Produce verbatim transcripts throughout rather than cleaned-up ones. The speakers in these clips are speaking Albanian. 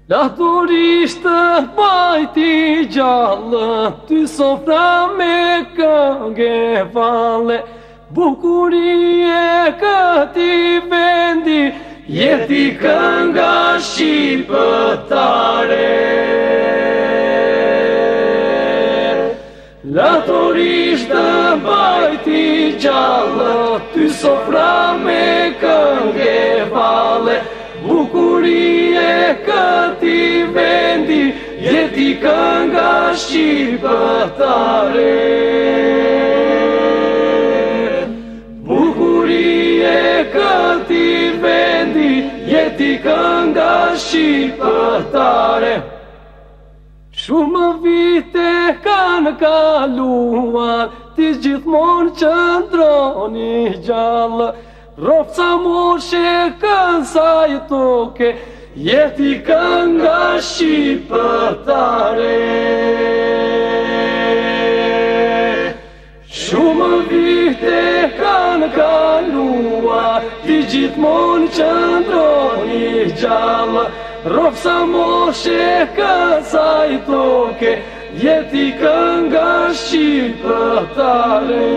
Laturistë bajti gjallë, ty sofra me këngë valle, bukurie këti vendi, jeti kënga shqiptare. Laturistë bajti gjallë, ty sofra me këngë valle, bukurie këti vendi, jeti kënga shqiptare. Bukurie këti vendi, jeti kënga shqiptare. Shumë vite kanë kaluar, ti gjithmonë qëndroni gjallë, Ropca moshe kësaj toke, jeti kënga shqiptare. Shumë vite kanë kaluar, ti gjithmonë qëndroni gjallë, Ropca moshe kësaj toke, jeti kënga shqiptare.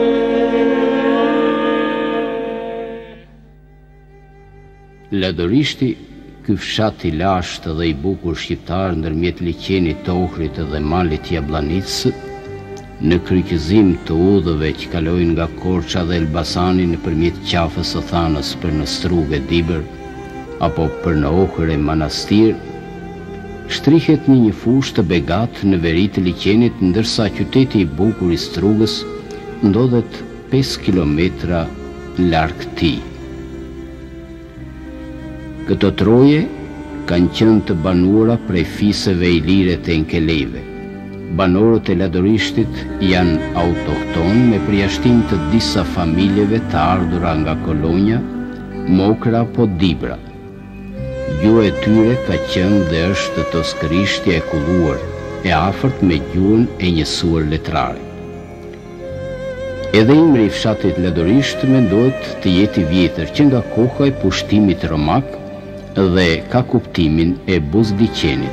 Ladorishti, ky fshat i lashtë dhe i bukur shqiptar ndërmjet liqenit të Ohrit dhe malit Jabllanicës, në kryqëzim të udhëve që kalojnë nga Korça dhe Elbasani nëpërmjet qafës së Thanës për në Strugë e Dibër, apo për në Ohër e Manastir, shtrihet në një fushë të begat në veri të liqenit, ndërsa qyteti i bukur i Strugës ndodhet pesë kilometra larg tij. Këto troje kanë qenë të banuara prej fisëve ilire të enkelejve. Banorët e Ladorishtit janë autohton me përjashtim të disa familjeve të ardhura nga kolonja, Mokra apo Dibra. Gjuha e tyre ka qenë dhe është toskërishtja e kulluar, e afërt me gjuhën e njësuar letrare. Edhe imri i fshatit Ladorisht mendohet të jetë i vjetër që nga koha e pushtimit romak dhe ka kuptimin e buzdiqenit.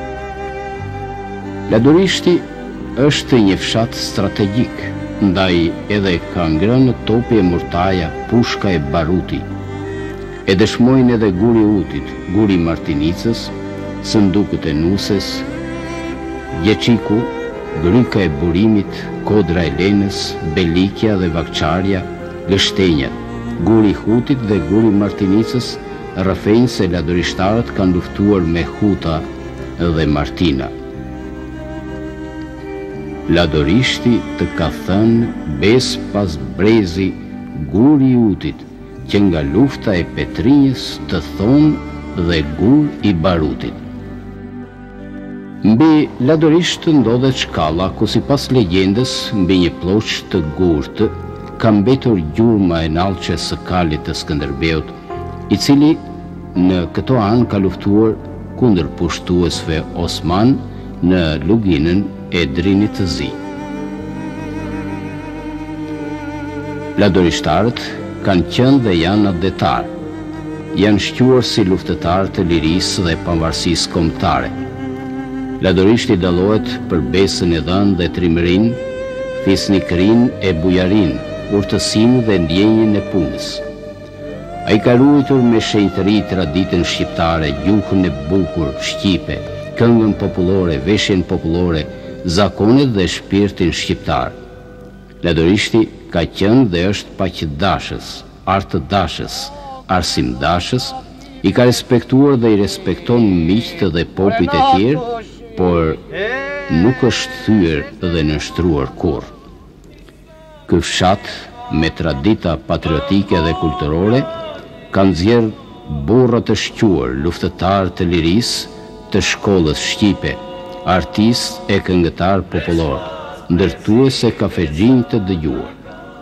Ladorishti është një fshat strategjik, ndaj edhe ka ngrënë topi e murtaja, pushka e baruti. E dëshmojnë edhe guri utit, guri Martinicës, sëndukët e Nuses, Gjeqiku, Gryka e Burimit, Kodra e Lenës, Belikja dhe Vakçarja, Gështenja, guri Hutit dhe guri Martinicës, rrëfejnë se ladorishtarët kanë luftuar me Huta dhe Martina. Ladorishti të ka thënë bes pas brezi guri i utit, që nga lufta e Petrinjës të thonë dhe gur i barutit. Mbi Ladorisht ndodhet shkalla ku sipas legjendës mbi një ploqë të gurtë ka mbetur gjurma e nallçe së kalit të Skënderbeut, i cili në këto anë ka luftuar kundër pushtuesve Osman në luginën e Drinit të Zi. Ladorishtarët kanë qenë dhe janë addetar. Janë shquar si luftëtar të lirisë dhe pavarësisë kombëtare. Ladorishti dallohet për besën e dhënë dhe trimërinë, fisnikërinë e bujarin, urtësinë dhe ndjenjën e punës. Ai ka ruajtur me shenjtëri traditën shqiptare, gjuhën e bukur shqipe, këngën popullore, veshjen popullore, zakonet dhe shpirtin shqiptar. Ladorishti ka qenë dhe është paqdashës, artëdashës, arsimdashës, i ka respektuar dhe i respekton miqtë dhe popujt e tjerë, por nuk është thyer dhe nështruar kurrë. Ky fshat me tradita patriotike dhe kulturore ka nxjerrë burra të shquar, luftëtar të lirisë, të shkollës shqipe, artist e këngëtar popullor, ndërtuese kafexhinj të dëgjuar.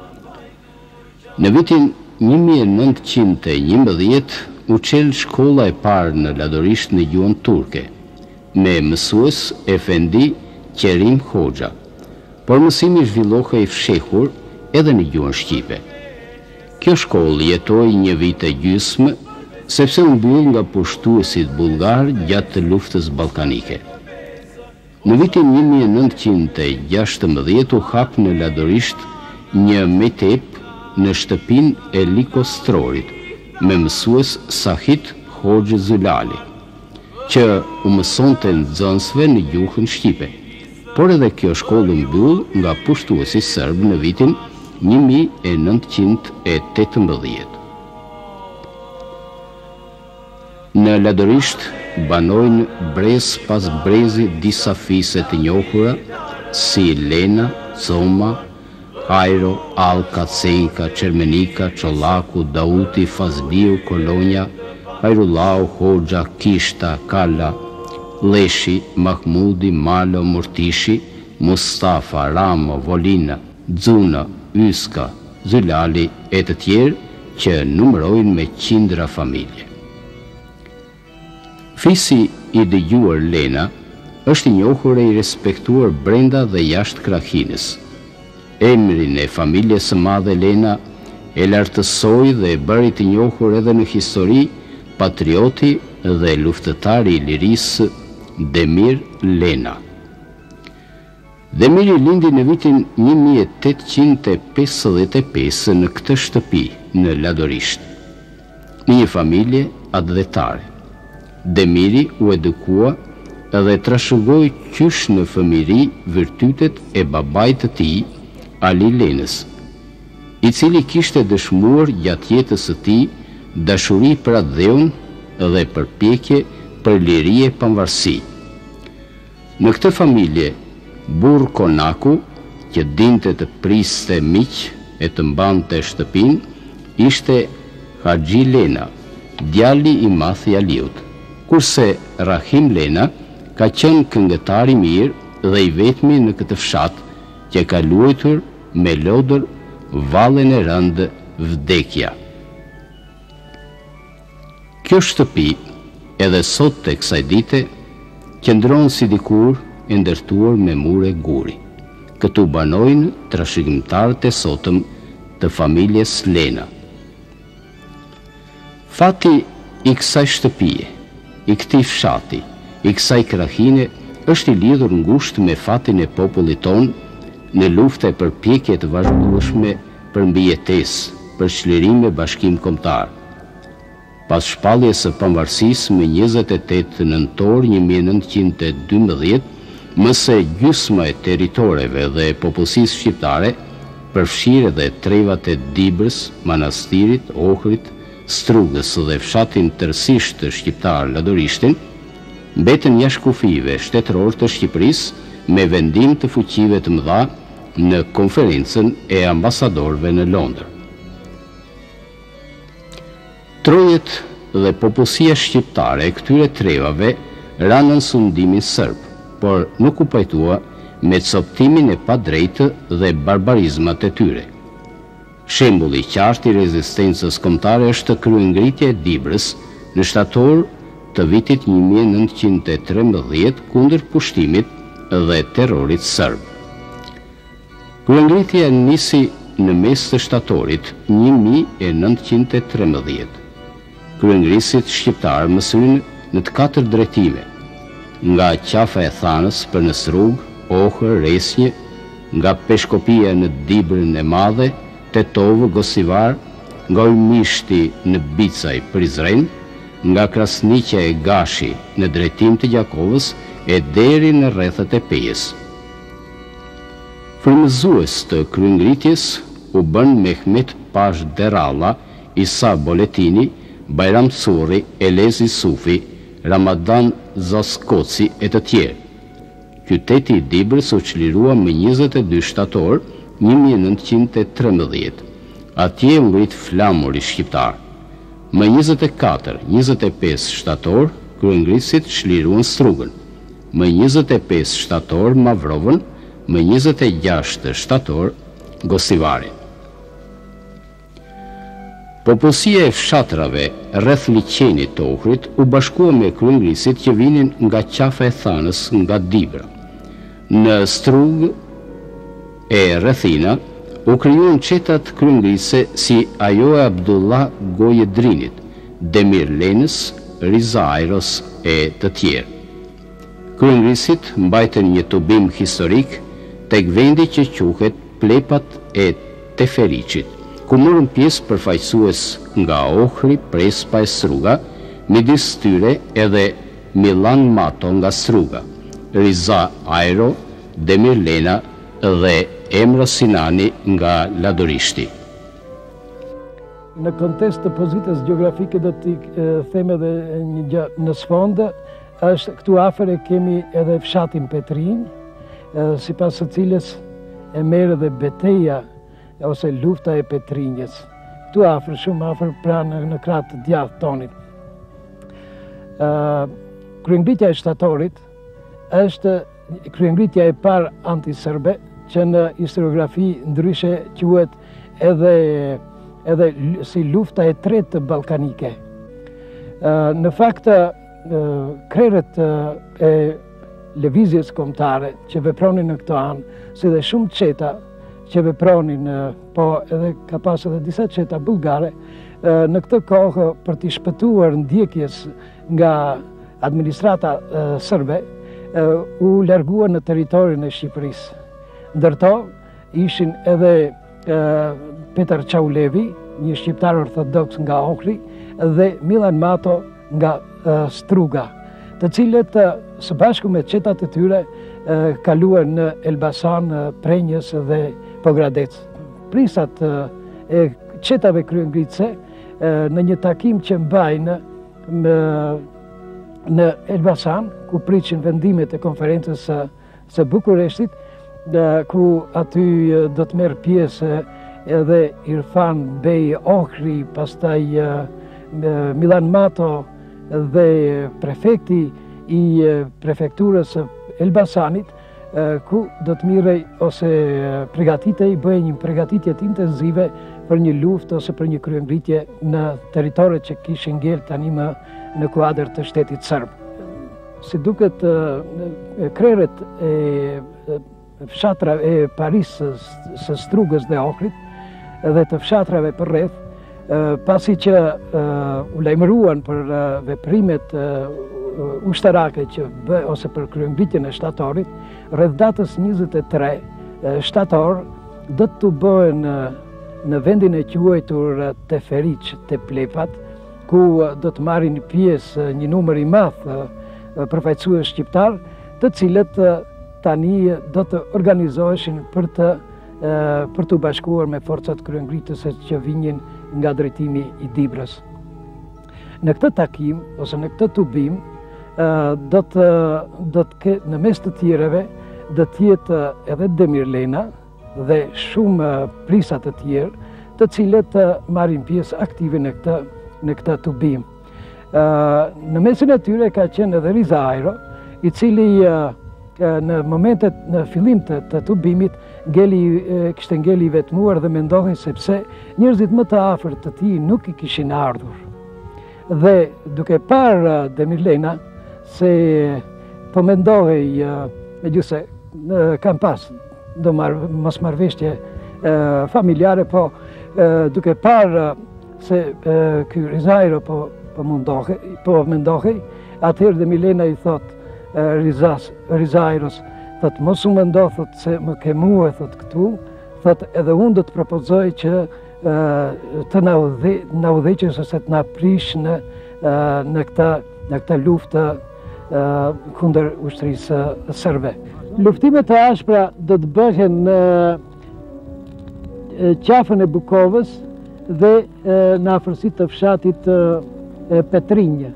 Në vitin një mijë e nëntëqind e njëmbëdhjetë u çel shkolla e parë në Ladorisht në gjuhën turke, me mësues Efendi Qerim Hoxha, por mësimi zhvillohej i fshehur edhe në gjuhën shqipe. Kjo shkollë jetoi një vit e gjysmë sepse u mbyll nga pushtuesit bullgar gjatë luftës ballkanike. Në vitin një mijë e nëntëqind e gjashtëmbëdhjetë u hap në Ladorisht një metep në shtëpinë e Likostrorit me mësues Sahit Hoxhë Zylali, që u mësonte nxënësve në gjuhën shqipe, por edhe kjo shkollë mbyll nga pushtuesi serb në vitin një mijë e nëntëqind e tetëmbëdhjetë. Në Ladorisht banojnë brez pas brezi disa fise të njohura si Lena, Coma, Hajro, Alka, Cenka, Çermenika, Çollaku, Dauti, Fazliu, Kolonja, Hajrullau, Hoxha, Kishta, Kala, Leshi, Mahmudi, Malo, Murtishi, Mustafa, Ramo, Volina, Dzuna, Yska, Zylali e të tjerë që numërojnë me qindra familje. Fisi i dëgjuar Lena është i njohur e i respektuar brenda dhe jashtë krahinës. Emrin e familjes së madhe Lena e lartësoi dhe e bëri të njohur edhe në histori patrioti dhe luftëtari i lirisë Demir Lena. Demiri lindi në vitin një mijë e tetëqind e pesëdhjetë e pesë në këtë shtëpi në Ladorisht, në një familje atdhetare. Demiri u edukua dhe trashëgoi qysh në fëmijëri virtytet e babait të tij, Ali Lenës, i cili kishte dëshmuar gjatë jetës së tij dashuri për atë dheun dhe përpjekje për liri e pavarësi. Në këtë familje, burr konaku, që dinte të priste miq e të mbante shtëpinë, ishte Haxhi Lena, djali i madh i Aliut, kurse Rahim Lena ka qenë këngëtar i mirë dhe i vetmi në këtë fshat që ka luajtur me lodër vallen e rëndë vdekja. Kjo shtëpi, edhe sot të kësaj dite, qëndron si dikur e ndërtuar me mure guri. Këtu banojnë trashëgimtarët e sotëm të familjes Lena. Fati i kësaj shtëpie, i këtij fshati, i kësaj krahine, është i lidhur ngushtë me fatin e popullit ton në luftë e përpjekje të vazhdueshme për mbijetesë, për çlirim me bashkim kombëtar. Pas shpalljes së pavarësisë me njëzet e tetë nëntor një mijë e nëntëqind e dymbëdhjetë, më së gjysma e territoreve dhe popullsisë shqiptare, përfshirë edhe trevat e Dibrës, Manastirit, Ohrit, Strugës dhe fshatin tërësisht të shqiptar Ladorishtin, mbetën jashtë kufive shtetëror të Shqipërisë me vendim të fuqive të mëdha në konferencën e ambasadorëve në Londër. Trojet dhe popullsia shqiptare e këtyre trevave ranën sundimin serb, por nuk u pajtua me coptimin e padrejtë dhe barbarizmat e tyre. Shembulli i qartë i rezistencës kombëtare është kryengritja e Dibrës në shtator të vitit një mijë e nëntëqind e trembëdhjetë kundër pushtimit dhe terrorit serb. Kryengritja nisi në mes të shtatorit një mijë e nëntëqind e trembëdhjetë. Kryengrisit shqiptar mësyn në të katër drejtime, nga qafa e Thanës për në Strug, Ohër, Resnjë, nga Peshkopia në Dibrën e Madhe, Tetovë, Gosivar, nga Ujmishti në Bicaj, Prizren, nga Krasniqja e Gashi në drejtim të Gjakovës e deri në rrethet e Pejës. Frymëzues të kryengritjes u bën Mehmet Pash Deralla, Isa Boletini, Bajram Curri, Elezi Sufi, Ramadan Zaskoci e të tjerë. Qyteti i Dibrës u çlirua më njëzet e dy shtator një mijë e nëntëqind e trembëdhjetë. Atje u ngrit flamuri shqiptar. Më njëzet e katër, njëzet e pesë shtator, kryengrisit çliruan Strugën. Më njëzet e pesë shtator Mavrovën, më njëzet e gjashtë shtator Gosivarin. Popullsia e fshatrave rreth liçenit të Ohrit u bashkua me kryengrisit që vinin nga qafa e Thanës nga Dibra. Në Strugë e Rrethina u krijuan çetat kryengrise si ajo e Abdullah Gojedrinit, Demirlenës, Rizairos e të tjerë. Kryengrisit mbajtën një tubim historik tek vendi që quhet Plepat e Teferiçit, ku morën pjesë përfaqësues nga Ohri, Prespa e Struga, midis tyre edhe Milan Mato nga Struga, Riza Airo, Demirlena dhe Emra Sinani nga Ladorishti. Në kontekst të pozitës gjeografike do t'i them edhe një gjë në sfondë, është këtu afër e kemi edhe fshatin Petrinj, sipas së cilës e merr edhe betejë ose lufta e Petrinjës. Këtu afër, shumë afër pranë në krah të djathtë tonit. Kryengritja e shtatorit është kryengritja e parë antiserbe që në historiografi ndryshe quhet edhe edhe si lufta e tretë ballkanike. Në fakt, krerët e lëvizjes kombëtare që vepronin në këtë anë, si dhe shumë qeta që vepronin, po edhe ka pas edhe disa qeta bullgare, në këtë kohë për t'i shpëtuar ndjekjes nga administrata serbe, u larguan në territorin e Shqipërisë. Ndërto ishin edhe Petar Çaulevi, një shqiptar ortodoks nga Ohri, dhe Milan Mato nga Struga, të cilët së bashku me qetat e tyre kaluan në Elbasan, Prenjës dhe Pogradec. Prisat e qetave kryengritëse në një takim që mbajnë në Elbasan, ku priqin vendimet e konferencës së Bukureshtit, ku aty do të merr pjesë edhe Irfan Bey Ohri, pastaj Milan Mato dhe prefekti i prefekturës Elbasanit, ku do të mirrej ose pregatitej, bëjë një pregatitje intenzive për një luftë ose për një kryengritje në territoret që kishin ngel tani më në kuadër të shtetit serb. Si duket, krerët e fshatra e Parisë, së Strugës dhe Ohrit dhe të fshatrave për rreth, pasi që u lajmëruan për veprimet ushtarake që bë ose për kryengritjen e shtatorit, rreth datës njëzet e tre shtator do të bëhen në vendin e quajtur Teferiç, te Plepat, ku do të marrin pjesë një numër i madh përfaqësues shqiptar, të cilët tani do të organizoheshin për të për të bashkuar me forcat kryengritëse që vinjin nga drejtimi i Dibrës. Në këtë takim ose në këtë tubim do të do të në mes të tjereve do të jetë edhe Demirlena dhe shumë prisa të tjerë, të cilët marrin pjesë aktive në këtë në këtë tubim. Në mesin e tyre ka qenë edhe Riza Airo, i cili në momentet në fillim të, të tubimit ngeli, kishte ngeli vetmuar dhe mendohej sepse njerëzit më të afërt të tij nuk i kishin ardhur. Dhe duke parë Demirlena se po mendohej megjithse kam pas do marr mos marrëveshje familjare, po duke parë se ky Riza Airo po po mundohej, po mendohej, atëherë Demirlena i thot Rizas, Riza Airos, thot mos u mendo, thot se më ke mua, thot këtu, thot edhe unë do të propozoj që të na udhë, udhëheqësh ose të na prish në në këtë në këtë luftë kundër ushtrisë serbe. Luftimet e ashpra do të bëhen në qafën e Bukovës dhe në afërsi të fshatit Petrinj.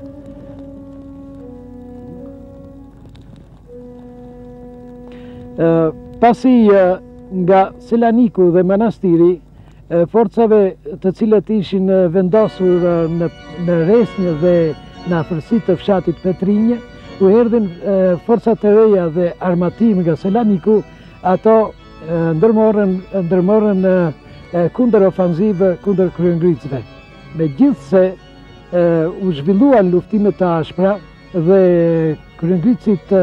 Pasi nga Selaniku dhe Manastiri, forcave të cilët ishin vendosur në, në Resnjë dhe në afërsi të fshatit Petrinj, u erdhin forcat e reja dhe armatim nga Selaniku, ato ndërmorën, ndërmorën kundër ofanzivë kundër kryengritësve. Megjithse u zhvilluan luftimet të ashpra dhe kryengritësit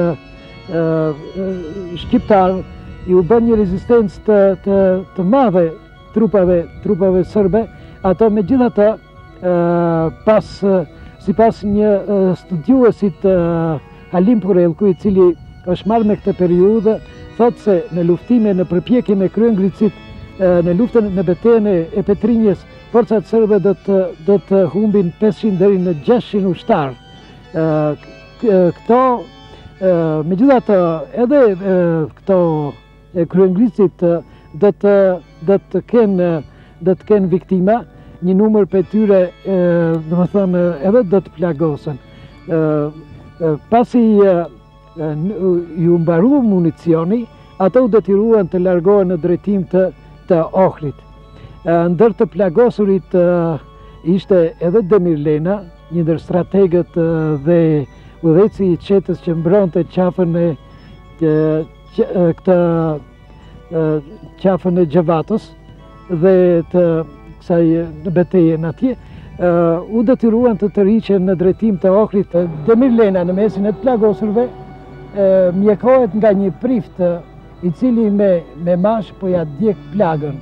shqiptar i u bën një rezistencë të, të, të madhe trupave, trupave serbe, ato megjithatë pas, si pas një studiuesit Halim Purellku, i cili është marrë me këtë periudhë, thotë se në luftime, në përpjekje me Kryengritësit, në luftën në betejën e Petrinjës, forcat serbe do të, do të humbin pesëqind deri në gjashtëqind ushtar. Këto, megjithatë, edhe këto Kryengritësit do të, do të kenë, do të kenë viktima, një numër për tyre, dhe më thënë, edhe do të plagosen. Pasi ju mbaru municioni, ato u detyruan të largohen në drejtim të, të Ohrit. Ndër të plagosurit ishte edhe Demir Lena, një ndër strategët dhe udhëheci i qetës që mbronte qafën e këtë qafën e Gjevatës dhe të kësaj në betejen atje, u detyruan të tërhiqen në drejtim të Ohrit. Demir Lena në mesin e të plagosurve mjekohet nga një prift i cili me, me mash po ja djek plagën.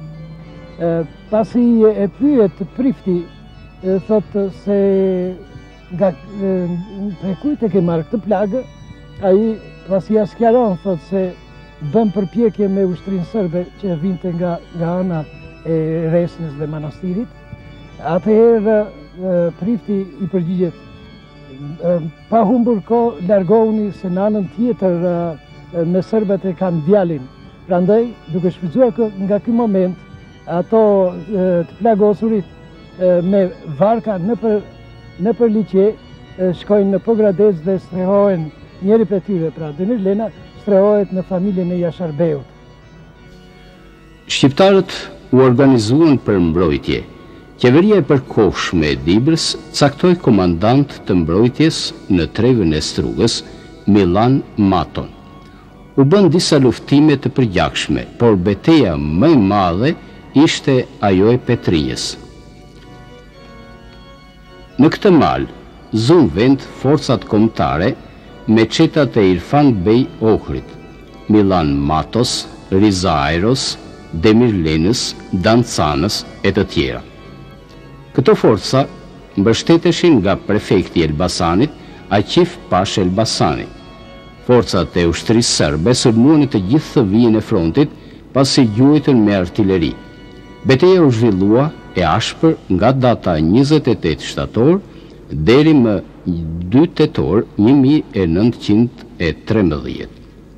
Pasi e pyet prifti, thotë se nga prej kujt e ke marrë këtë plagë, ai pasi ja sqaron, thotë se bën përpjekje me ushtrinë serbe që vinte nga, nga ana e Resnës dhe Manastirit. Atëherë prifti i përgjigjet, pa humbur kohë, largohuni se në anën tjetër me serbët e kanë djalin. Prandaj, duke shfrytzuar nga ky moment, ato të plagosurit me varka në për, në për liqe, shkojnë në Pogradec dhe strehohen njëri për tyre, pra Demir Lena strehohet në familjen e Jasharbeut. Shqiptarët u organizuan për mbrojtje. Qeveria e përkohshme e Dibrës caktoi komandant të mbrojtjes në trevën e Strugës, Milan Maton. U bën disa luftime të përgjakshme, por betejë më e madhe ishte ajo e Petrinjës. Në këtë mal, zon vend forcat kombëtare me çetat e Irfan Bey Ohrit, Milan Matos, Riza Ajros, Demir Lenës, Dancanës e të tjera. Këto forca mbështeteshin nga prefekti Elbasanit, Aqif Pash Elbasani. Forcat e ushtrisë serbe sulmuan të gjithë thëvijën e frontit pasi gjuajtën me artilleri. Betejë u zhvillua e ashpër nga data njëzet e tetë shtator deri më dy tetor një mijë e nëntëqind e trembëdhjetë.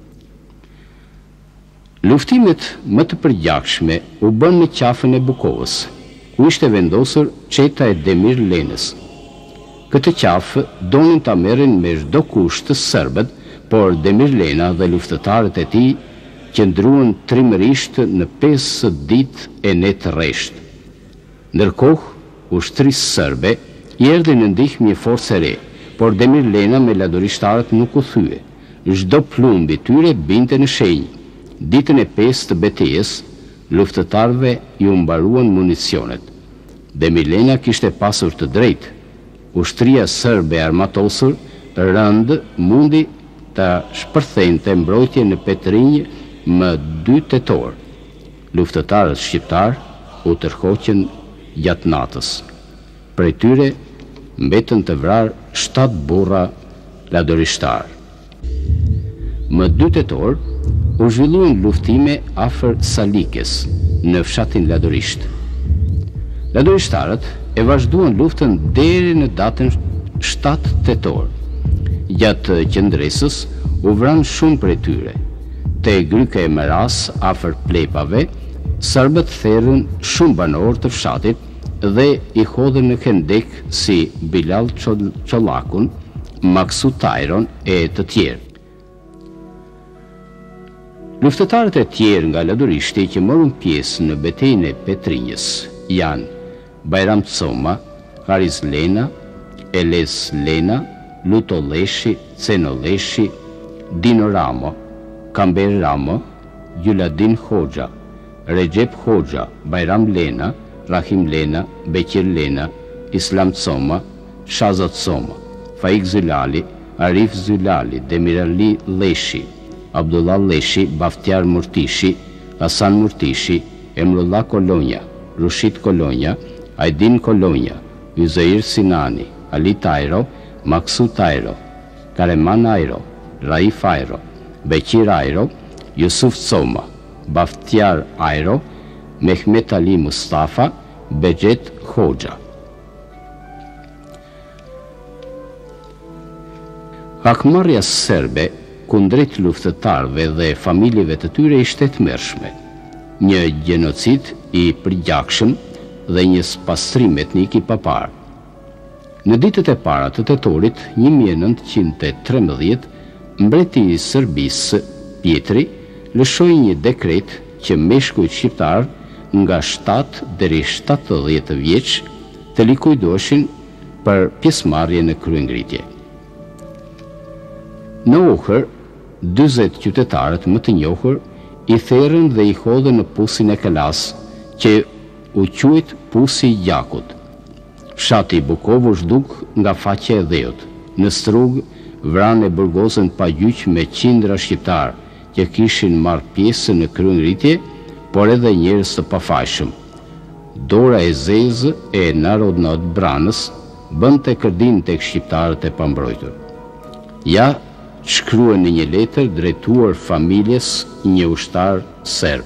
Luftimet më të përgjakshme u bën në qafën e Bukovës, ku ishte vendosur çeta e Demir Lenës. Këtë qafë donin ta merrin me çdo kusht të serbët, por Demir Lena dhe luftëtarët e tij qëndruan trimërisht në pesë ditë e netë rresht. Ndërkohë, ushtrisë serbe i erdhi në ndihmë një forcë e re, por Demir Lena me ladorishtarët nuk u thye. Çdo plumb i tyre binte në shenjë. Ditën e pesë të betejës, luftëtarëve ju mbaruan municionet. Demir Lena kishte pasur të drejtë. Ushtria serbe e armatosur rënd mundi të shpërthente mbrojtje në Petrinjë më dy tetor. Luftëtarët shqiptar u tërhoqën gjatë natës. Prej tyre mbetën të vrarë shtatë burra ladorishtar. Më dy tetor u zhvilluan luftime afër Salikes, në fshatin Ladorisht. Ladorishtarët e vazhduan luftën deri në datën shtatë tetor. Gjatë qëndresës u vranë shumë prej tyre. Te Gryka e Meras afër Plepave, serbët therrën shumë banor të fshatit dhe i hodhën në hendek si Bilal Çollakun, Maksut Tajron e të tjerë. Luftëtarët e tjerë nga Ladorishti që morën pjesë në betejën e Petrinjës janë Bajram Coma, Haris Lena, Eles Lena, Luto Leshi, Ceno Leshi, Dino Ramo, Kamber Ramo, Gjuladin Hoxha, Recep Hoxha, Bajram Lena, Rahim Lena, Beqir Lena, Islam Coma, Shazat Coma, Faik Zylali, Arif Zylali, Demirali Leshi, Abdullah Leshi, Baftiar Murtishi, Hasan Murtishi, Emrullah Kolonja, Rushit Kolonja, Aydin Kolonja, Yzeir Sinani, Ali Tajro, Maksu Tajro, Kareman Ajro, Raif Ajro, Bekir Ajro, Yusuf Coma, Baftiar Ajro, Mehmet Ali Mustafa, Begjet Hoxha. Hakmarrja serbe kundrejt luftëtarëve dhe familjeve të tyre ishte e tmerrshme, një gjenocid i përgjakshëm dhe një spastrim etnik i papar. Në ditët e para të tetorit një mijë e nëntëqind e trembëdhjetë, mbreti i Serbisë, Pjetri, lëshoi një dekret që meshkujt shqiptar nga shtatë deri shtatëdhjetë vjeç të likuidoheshin për pjesëmarrje në kryengritje. Në Ohër, dyzet qytetarët më të njohur i therrën dhe i hodhën në pusin e Kalas, që u quajt Pusi i Gjakut. Fshati i Bukov u zhduk nga faqja e dheut. Në strug vranë e burgosën pa gjyq me qindra shqiptar që kishin marrë pjesë në kryengritje, por edhe njerëz të pafajshëm. Dora e zezë e Narodnot Branës bënte kërdin tek shqiptarët e pambrojtur. Ja shkruan në një letër drejtuar familjes një ushtar serb.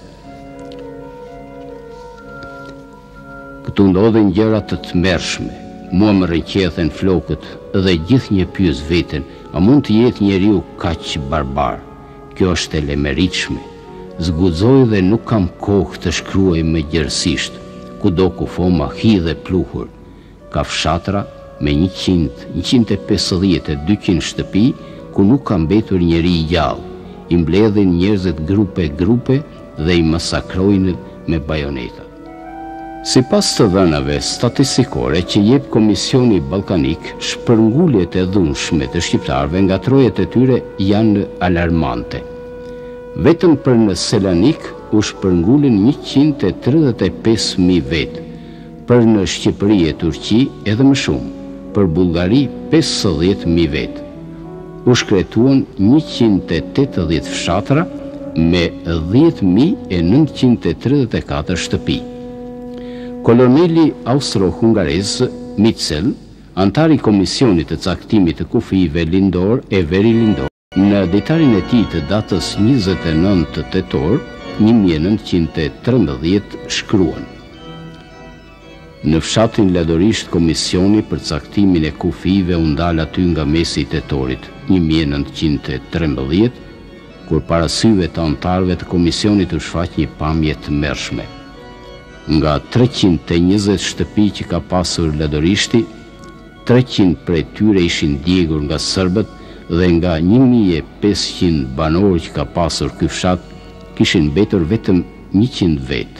Këtu ndodhen gjëra të tmerrshme. Mua më rënqethen flokët dhe gjithë një pyes veten, a mund të jetë njeriu kaq barbar? Kjo është e lemeritshme. Zguxoj dhe nuk kam kohë të shkruaj më gjerësisht, kudo ku foma hi dhe pluhur. Ka fshatra me njëqind, njëqind e pesëdhjetë, dyqind shtëpi ku nuk ka mbetur njeri i gjallë. I mbledhin njerëzit grupe grupe dhe i masakrojnë me bajoneta. Sipas të dhënave statistikore që jep Komisioni Ballkanik, shpërnguljet e dhunshme të shqiptarëve nga trojet e tyre janë alarmante. Vetëm për në Selanik u shpërngulën njëqind e tridhjetë e pesë mijë vetë, për në Shqipëri e Turqi edhe më shumë, për Bullgari pesëdhjetë mijë vetë. U shkretuan njëqind e tetëdhjetë fshatra me dhjetë mijë e nëntëqind e tridhjetë e katër shtëpi. Koloneli austro-hungarez Mitchell, antar i Komisionit të caktimit të kufive lindor e veri lindor, në detarin e tij të datës njëzet e nëntë tetor një mijë e nëntëqind e trembëdhjetë shkruan: në fshatin Ladorisht Komisioni për caktimin e kufive u ndal aty nga mesi i tetorit një mijë e nëntëqind e trembëdhjetë, kur para syve të antarëve të komisionit u shfaq një pamje të tmerrshme. Nga treqind e njëzet shtëpi që ka pasur Ladorishti, treqind prej tyre ishin djegur nga serbët dhe nga një mijë e pesëqind banorë që ka pasur ky fshat, kishin mbetur vetëm njëqind vetë.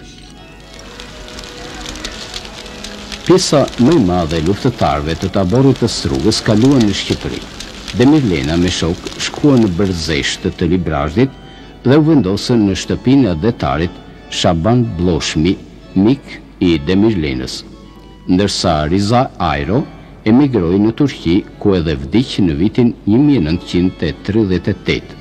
Pjesa më e madhe e luftëtarëve të taborit të Strugës kaluan në Shqipëri. Demirlena me shok shkuan në Bërzeshtë të Librazhdit dhe u vendosën në shtëpinë e adetarit Shaban Bloshmi, mik i Demirlenës, ndërsa Riza Ajro emigroi në Turqi, ku edhe vdiq në vitin një mijë e nëntëqind e tridhjetë e tetë.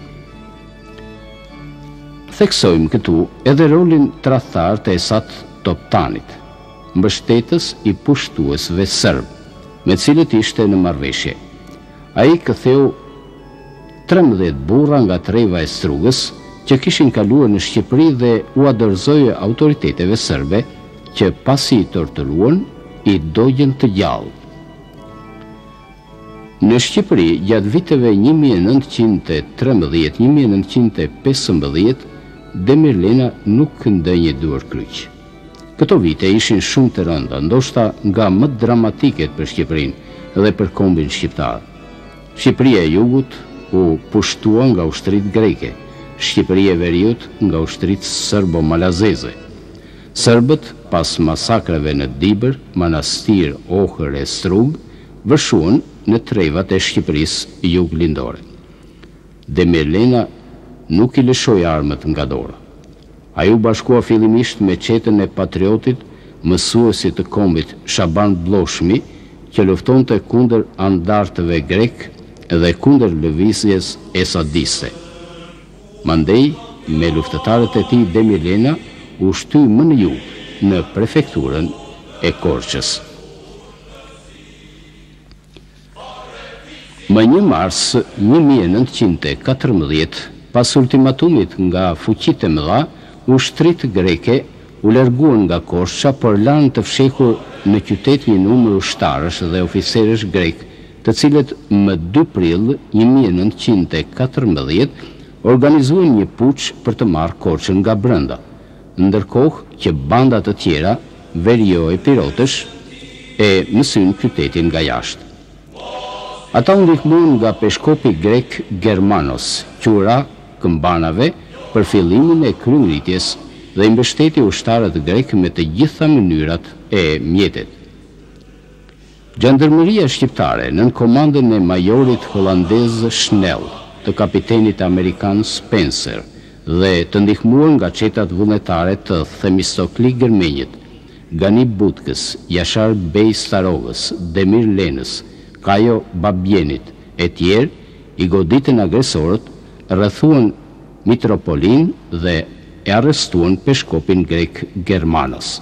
Theksojmë këtu edhe rolin tradhtar të Esat Toptanit, mbështetës i pushtuesve serb, me cilët ishte në marrëveshje. Ai këtheu trembëdhjetë burra nga treva e Strugës që kishin kaluar në Shqipëri dhe u adorëzoi autoriteteve serbe që pasi i torturuan i dogjen të gjallë. Në Shqipëri, gjatë viteve një mijë e nëntëqind e trembëdhjetë - një mijë e nëntëqind e pesëmbëdhjetë, Demirlena nuk këndoi një duar kryq. Këto vite ishin shumë të rënda, ndoshta nga më dramatiket për Shqipërinë dhe për kombin shqiptar. Shqipëria e Jugut u pushtua nga ushtrit greke, Shqipëria e Veriut nga ushtrit serbo-malazeze. Serbët, pas masakrave në Dibër, Manastir, Ohër e Strugë, vërshuan në trevat e Shqipërisë juglindore. Demirlena nuk i lëshoi armët nga dora. Ai u bashkua fillimisht me qetën e patriotit, mësuesit të kombit Shaban Bloshmi, që luftonte kundër andartëve grek dhe kundër lëvizjes esadiste. Mandej, me luftëtarët e tij, Demirlena u shtyi më në jug, në prefekturën e Korçës. Më një mars një mijë e nëntëqind e katërmbëdhjetë, pas ultimatumit nga fuqitë e mëdha, ushtrit greke u larguan nga Korçë, por lanë të fshehur në qytet një numër ushtarësh dhe oficerësh grek, të cilët më dy prill një mijë e nëntëqind e katërmbëdhjetë organizuan një puç për të marrë Korçën nga brenda, ndërkohë që banda të tjera verioi pirotësh e mësyn qytetin nga jashtë. Ata u ndihmuan nga peshkopi grek Germanos, qura këmbanave për fillimin e kryengritjes dhe i mbështeti ushtarët grek me të gjitha mënyrat e mjetit. Gjandarmeria shqiptare nën komandën e majorit holandez Schnell, të kapitenit amerikan Spencer dhe të ndihmuar nga çetat vullnetare të Themistokli Gërmenjit, Gani Butkës, Jashar Bej Starovës, Demir Lenës, Kajo Babjenit e tjerë, i goditën agresorët, rrethuan Mitropolin dhe e arrestuan peshkopin grek Germanos.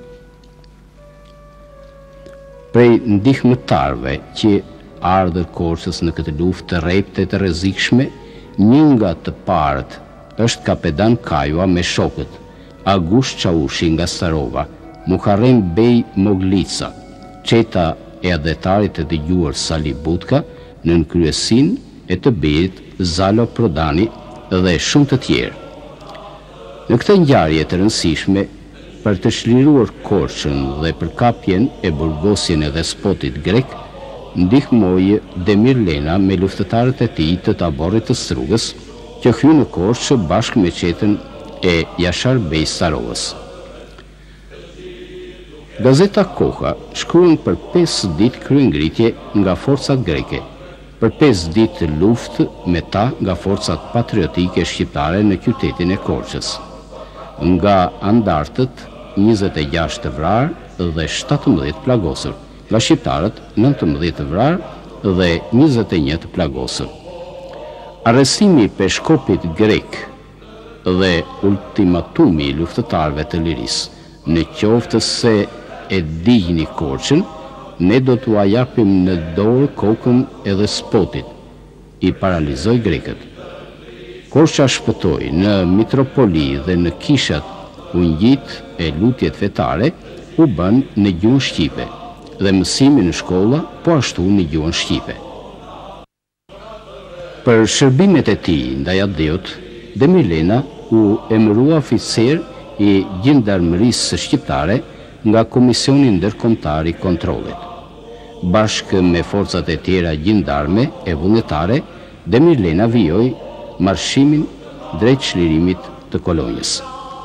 Prej ndihmëtarve që ardhër Korçës në këtë luftë të rrepte të rrezikshme, një nga të parët është kapetan Kajua me shokët, Agush Çaushi nga Starova, Muharrem Bej Moglica, çeta e adhetarit të dëgjuar Sali Butka, nën kryesin e të birit Zalo Prodani dhe shumë të tjerë. Në këtë ngjarje të rëndësishme për të çliruar Korçën dhe për kapjen e burgosjen e despotit grek, ndihmoi Demir Lena me luftëtarët e tij të taborit të Strugës, që hyn në Korçë bashkë me çetën e Jashar Bej Starovës. Gazeta Koha shkruan për pesë ditë kryengritje nga forcat greke, për pesë ditë luftë me ta nga forcat patriotike shqiptare në qytetin e Korçës. Nga andartët, njëzet e gjashtë të vrarë dhe shtatëmbëdhjetë plagosur, nga shqiptarët nëntëmbëdhjetë të vrarë dhe njëzet e një të plagosur. Arrestimi i peshkopit grek dhe ultimatumi i luftëtarëve të lirisë, në qoftë se e digjni Korçën, ne do t'u japim në dorë kokën edhe spotit, i paralizoi grekët. Korça shpëtoi në Mitropoli dhe në kishat u ngjit e lutjet fetare u bën në gjuhën shqipe dhe mësimi në shkolla po ashtu në gjuhën shqipe. Për shërbimet e tij ndaj Adheut, Demir Lena u emërua oficer i Gjendarmerisë shqiptare nga Komisioni Ndërkombëtar i Kontrollit. Bashkë me forcat e tjera gjindarme e vullnetare, Demir Lena vijoi marshimin drejt çlirimit të kolonjës.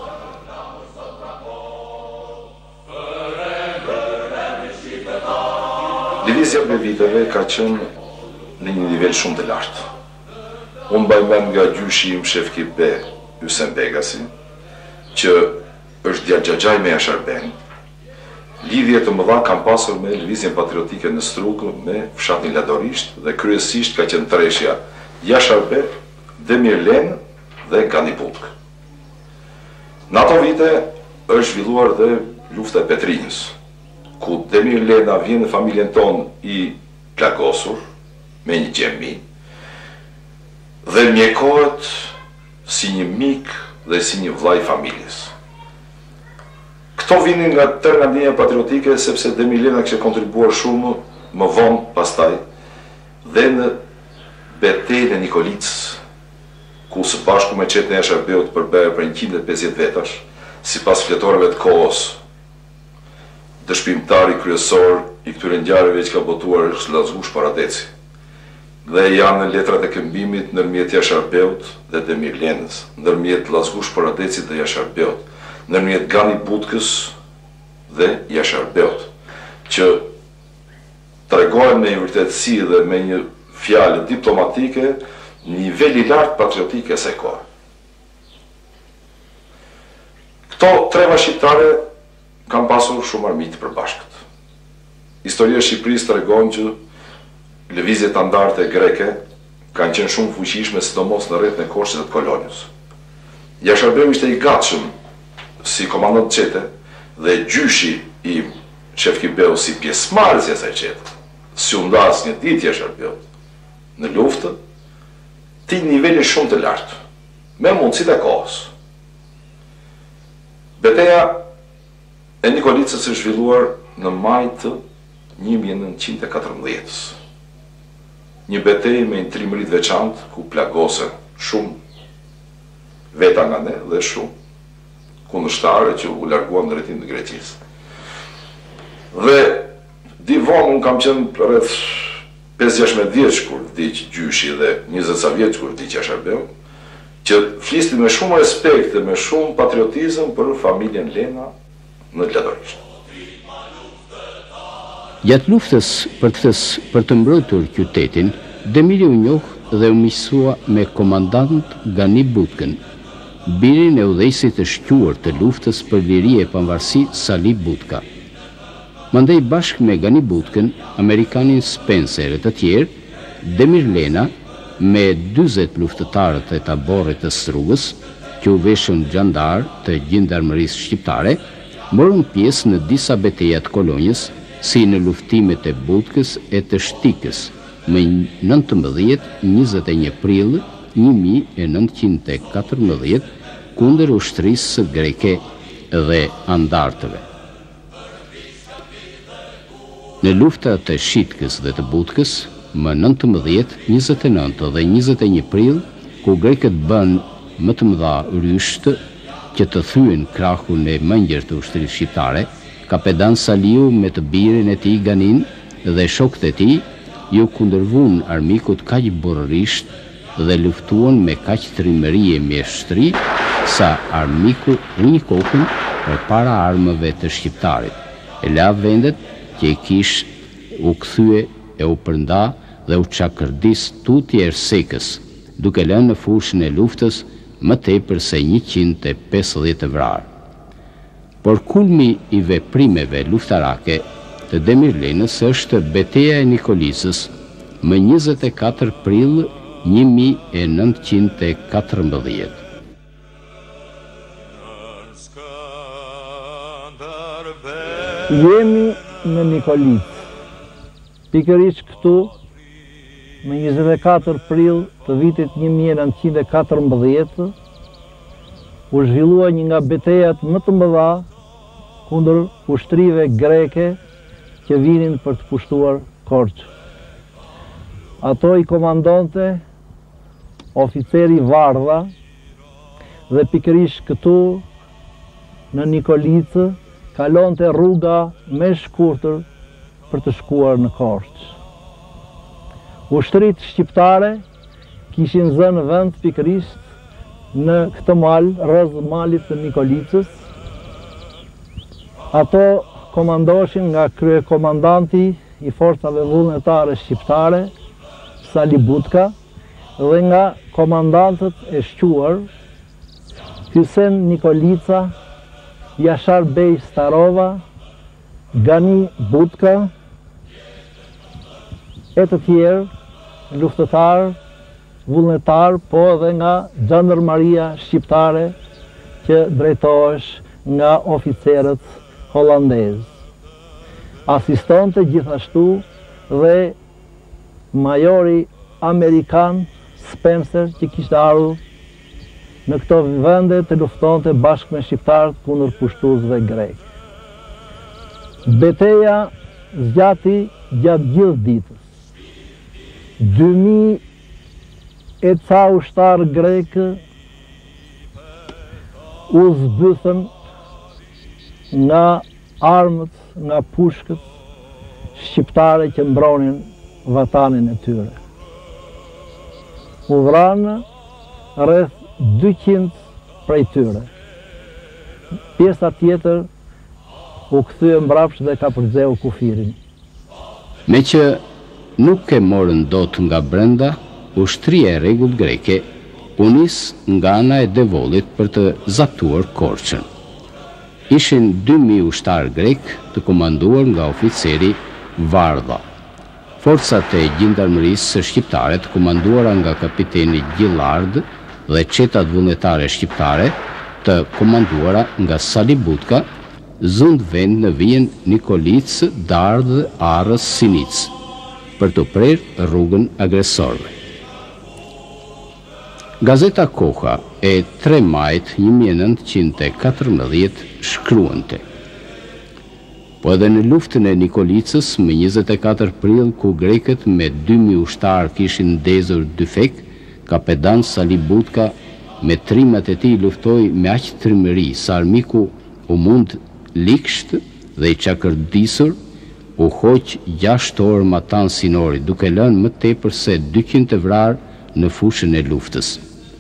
Lëvizja me viteve ka qenë në një nivel shumë të lartë. Unë mbaj mend nga gjyshi im Shefki B, Hysem Begasi, që është djalë me Jashar Ben. Lidhje të mëdha kanë pasur me lëvizjen patriotike në Strugë me fshatin Ladorisht dhe kryesisht ka qenë treshja Jashar Ben, Demir Len dhe Gani Butk. Në ato vite është zhvilluar dhe lufta e Petrinjës, ku Demir Lena vjen në familjen tonë i plagosur me një gjemi dhe mjekohet si një mik dhe si një vllai i familjes. Këto vinin nga tërë nga ndjenja patriotike, sepse Demir Lena kishte kontribuar shumë më vonë pastaj dhe në betejën e Nikolicës, ku së bashku me çetën e Jashar Beut përbërë për njëqind e pesëdhjetë vetash, sipas fletorëve të kohës, dëshpimtari kryesor i këtyre ngjarjeve që ka botuar është Llazgush Paradeci. Dhe janë në letrat e këmbimit ndërmjet Jashar Beut dhe Demir Lenës, ndërmjet Llazgush Paradecit dhe Jashar Beut, ndërmjet Gani Butkës dhe Jashar Beut, që tregojnë me një vërtetësi dhe me një fjalë diplomatike një nivel i lartë patriotike e saj kohe. Këto treva shqiptare kanë pasur shumë armiq të përbashkët. Historia e Shqipërisë tregon që lëvizjet andarte greke kanë qenë shumë fuqishme, sidomos në rrethin e Korçës dhe të kolonjës. Jashar Beu ishte i gatshëm si komandant çete dhe gjyshi i Shefki Beu si pjesëmarrës i asaj çete. Si u ndas një ditë Jashar Beut, në luftë, ti nivelin shumë të lartë, me mundësit e kohës. Beteja e Nikolicës është zhvilluar në maj të një mijë e nëntëqind e katërmbëdhjetë. Një betejë me intrimëri të veçantë ku plagose shumë veta nga ne dhe shumë kundërshtarë që u larguan në drejtim të Greqisë. Dhe di vonë unë kam qenë rreth pesë gjashtëdhjetë vjeç kur vdiq gjyshi dhe njëzet sa vjeç kur vdiq Asharbeu, që flisti me shumë respekt dhe me shumë patriotizëm për familjen Lena në Lladorishtë. Gjatë luftës për të, për të mbrojtur qytetin, Demiri u njoh dhe u miqësua me komandant Gani Butkën, birin e udhëheqësit të shquar të luftës për liri e pavarësi Sali Butka. Mandej bashkë me Gani Butkën, Amerikanin Spencer e të tjerë, Demir Lena, me dyzet luftëtarët e taborit të Strugës, që u veshën gjandar të gjindarmërisë shqiptare, morën pjesë në disa beteja të kolonjës, si në luftimet e Butkës e të Shtikës, më nëntëmbëdhjetë njëzet e një prill një mijë e nëntëqind e katërmbëdhjetë kundër ushtrisë greke dhe andartëve. Në luftat e Shtikës dhe të Butkës, më nëntëmbëdhjetë, njëzet e nëntë dhe njëzet e një prill, ku grekët bën më të mëdha ryshtë që të thyen krahun e mëngjer të ushtrisë shqiptare, Kapedan Saliu me të birin e tij Ganin dhe shokët e tij ju kundërvun armikut kaq burrërisht dhe luftuan me kaq trimëri e mjeshtri sa armiku rinj kokën përpara armëve të shqiptarit. E la vendet që i kish u kthye e u përnda dhe u çakërdis tutje ersekës, duke lënë në fushën e luftës më tepër se njëqind e pesëdhjetë vrarë. Por kulmi i veprimeve luftarake të Demir Lenës është beteja e Nikolicës më njëzet e katër prill një mijë e nëntëqind e katërmbëdhjetë. Jemi në Nikolicë, pikërisht këtu, më njëzet e katër prill të vitit një mijë e nëntëqind e katërmbëdhjetë, u zhvillua një nga betejat më të mëdha kundër ushtrive greke që vinin për të pushtuar Korçë. Ato i komandonte oficeri Vardha dhe pikërisht këtu në Nikolicë kalonte rruga më e shkurtër për të shkuar në Korçë. Ushtrit shqiptare kishin zënë vend pikërisht në këtë mal, rreth malit të Nikolicës. Ato komandoshin nga kryekomandanti i forcave vullnetare shqiptare, Sali Butka, dhe nga komandantët e shquar, Hysen Nikolica, Jashar Bej Starova, Gani Butka, e të tjerë luftëtarë vullnetar, po edhe nga Gjandarmaria shqiptare që drejtohesh nga oficerët holandezë. Asistonte gjithashtu dhe majori amerikan Spencer që kishte ardhur në këto vende të luftonte bashkë me shqiptarët kundër pushtuesve grek. Beteja zgjati gjatë gjithë ditës. dy mijë e ca ushtarë grekë u zbythën nga armët, nga pushkët shqiptare që mbronin vatanin e tyre. U vranë rreth dyqind prej tyre. Pjesa tjetër u kthye mbrapsht dhe ka përzeu kufirin. Me që nuk e morën dot nga brenda, ushtria e rregullt greke u nis nga ana e Devollit për të zaptuar Korçën. Ishin dy mijë ushtarë grek të komanduar nga oficeri Vardha. Forcat e gjindarmërisë shqiptare të komanduara nga kapiteni Gjillard dhe çetat vullnetare shqiptare të komanduara nga Sali Butka zund vend në vijen Nikolicë, Dardhë, Arrës, Sinicë. për të prerë rrugën agresorëve. Gazeta Koha e tre majit një mijë e nëntëqind e katërmbëdhjetë shkruante: po edhe në luftën e Nikolicës më njëzet e katër prill, ku grekët me dy mijë ushtar kishin ndezur Dyfek, kapetan Sali Butka me trimat e tij luftoi me aq trimëri sa armiku u mund liksht dhe i çakërdisur, u hoq gjashtë orë matan sinori, duke lënë më tepër se dyqind të vrarë në fushën e luftës.